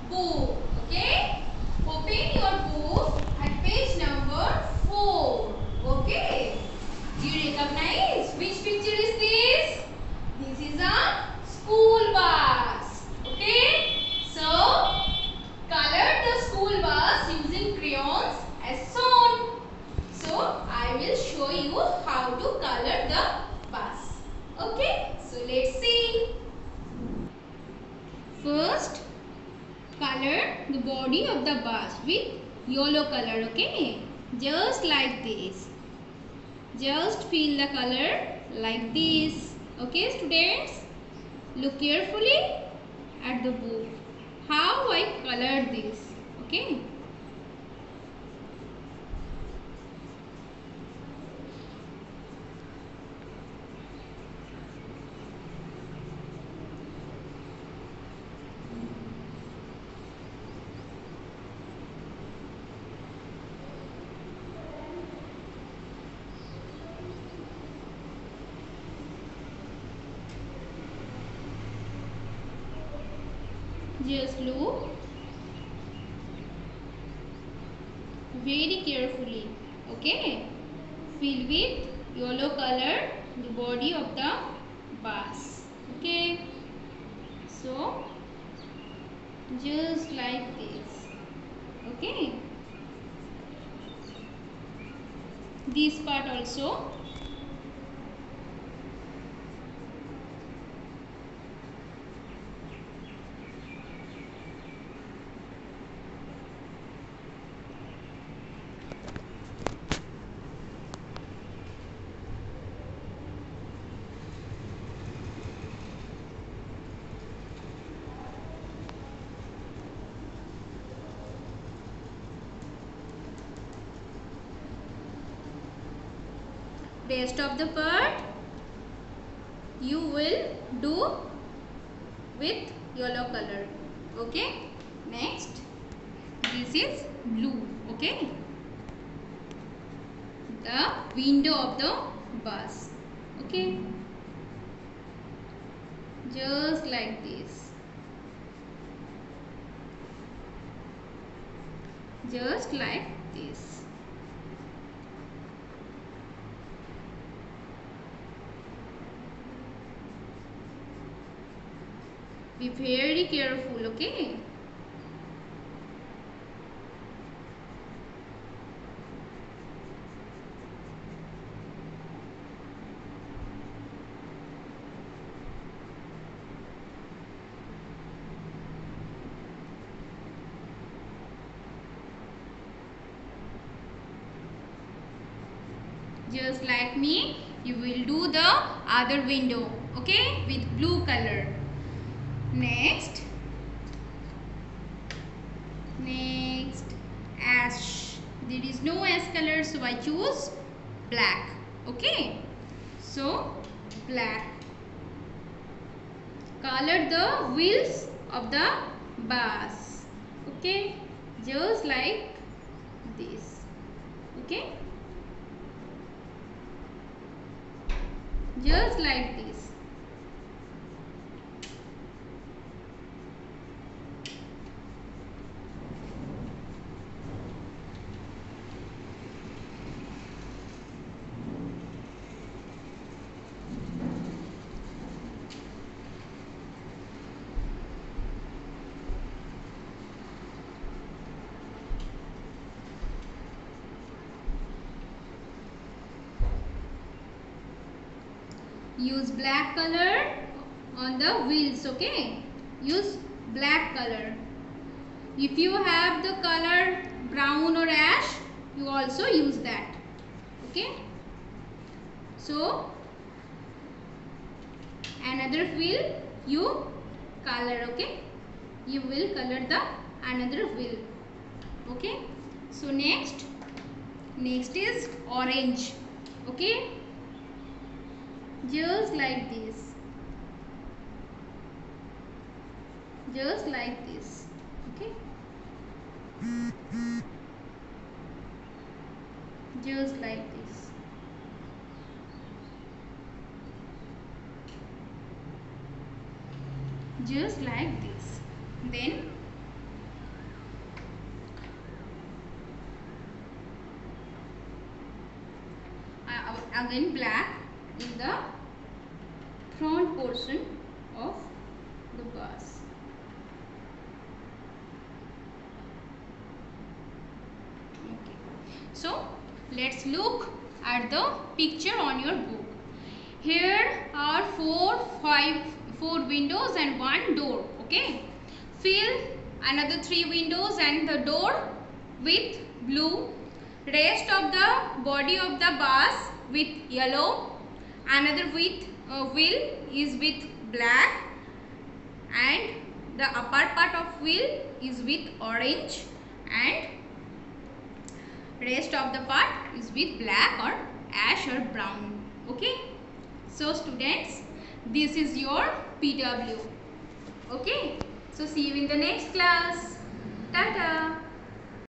book. Okay? Open your book at page number 4. Okay? Do you recognize which picture is this? This is a school bus. Okay? So, color the school bus using crayons as shown. So, I will show you how to color the bus. Okay? So, let's see. First, color the body of the bus with yellow color. Okay? Just like this. Just fill the color like this. Okay, students? Look carefully at the book. How I colored this. Okay? Just look very carefully. Okay? Fill with yellow color the body of the bus. Okay? So, just like this. Okay? This part also. Rest of the part you will do with yellow color. Okay? Next, this is blue. Okay? The window of the bus. Okay? Just like this. Just like this. Be very careful. Okay? Just like me, you will do the other window. Okay? With blue color. Next, ash. There is no ash color, so I choose black. Okay? So, black. Color the wheels of the bus. Okay? Just like this. Okay? Just like this. Use black color on the wheels. Okay? Use black color. If you have the color brown or ash, you also use that. Okay? So, another wheel you color. Okay? You will color the another wheel. Okay? So, next is orange. Okay? Just like this. Just like this. Okay? Just like this. Just like this. Then again black in the front portion of the bus. Okay, so let's look at the picture on your book. Here are four windows and one door. Okay, fill another 3 windows and the door with blue. Rest of the body of the bus with yellow. Another wheel is with black, and the upper part of wheel is with orange, and rest of the part is with black or ash or brown. Okay, so students, this is your PW. Okay, so see you in the next class. Tata.